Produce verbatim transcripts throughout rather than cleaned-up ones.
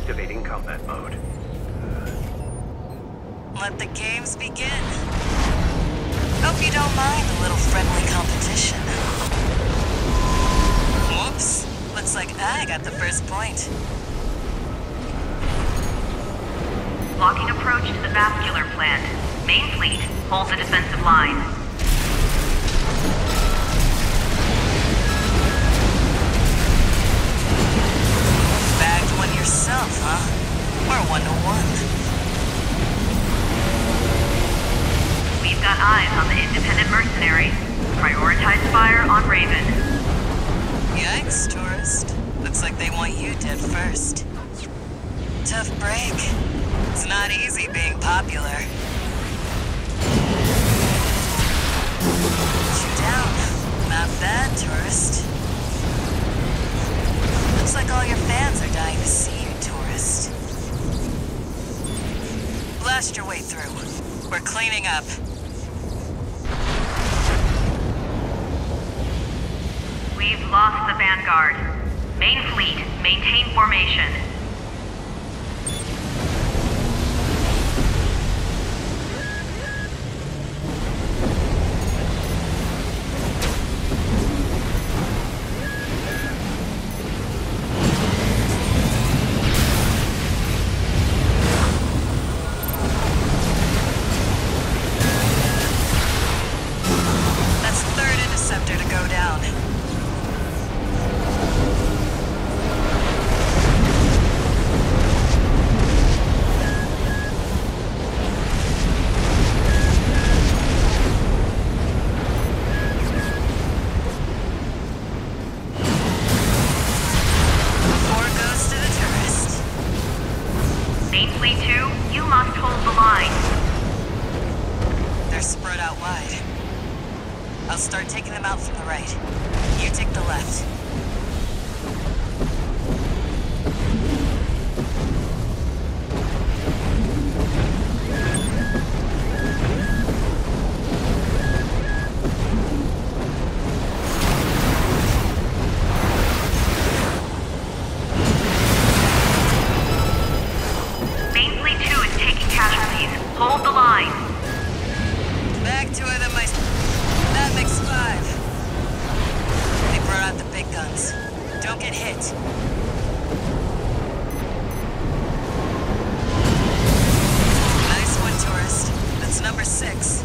Activating combat mode. Let the games begin. Hope you don't mind a little friendly competition. Whoops. Looks like I got the first point. Locking approach to the vascular plant. Main fleet, hold the defensive line. Bagged one yourself, huh? We're one to one. We've got eyes on the independent mercenary. Prioritize fire on Raven. Yikes, tourist. Looks like they want you dead first. Tough break. It's not easy being popular. Shoot down. Not bad, tourist. Looks like all your fans are dying to see you, tourist. Blast your way through. We're cleaning up. We've lost the Vanguard. Main fleet, maintain formation. That's the third interceptor to go down. Four goes to the tourist. Main fleet two, you must hold the line. They're spread out wide. I'll start taking them out from the right. You take the left. Main fleet two is taking casualties. Hold the line. Back to it, my... That makes five. They brought out the big guns. Don't get hit. Nice one, tourist. That's number six.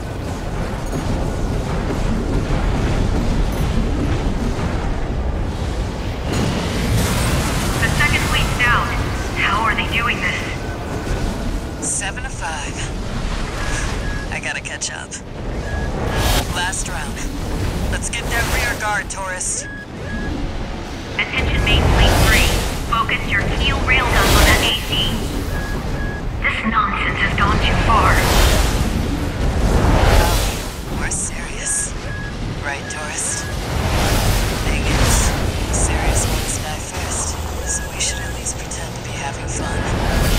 The second fleet's down. How are they doing this? Seven to five. I gotta catch up. Last round. Let's get that rear guard, tourist. Attention Main Fleet three. Focus your keel railguns on that A C. This nonsense has gone too far. Oh, we're serious. Right, tourist? Thing is, the serious ones die first, so we should at least pretend to be having fun.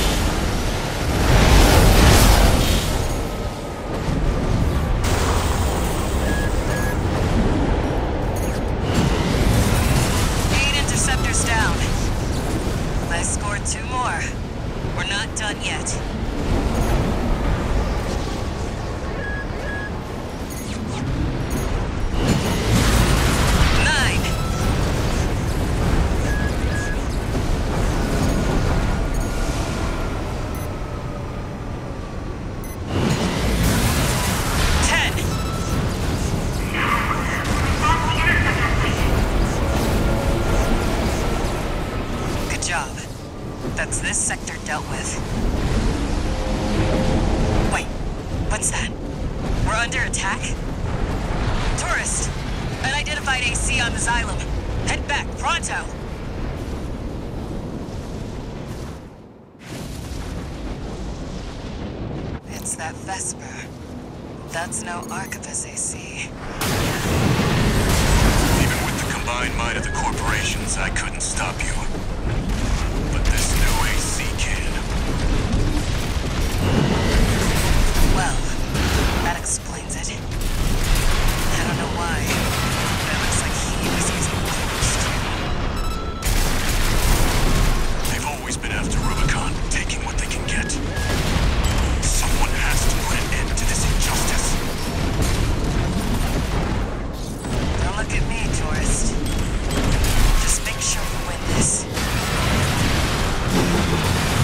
Down. I scored two more. We're not done yet. Nine. Ten. Good job. That's this sector dealt with. Wait, what's that? We're under attack? Tourist! Unidentified A C on the Xylem. Head back, pronto! It's that Vesper. That's no Arquebus A C. Even with the combined might of the corporations, I couldn't stop you. But this new A C can. Well, that explains it. I don't know why, but it looks like he was using Forge too. They've always been after Ugh.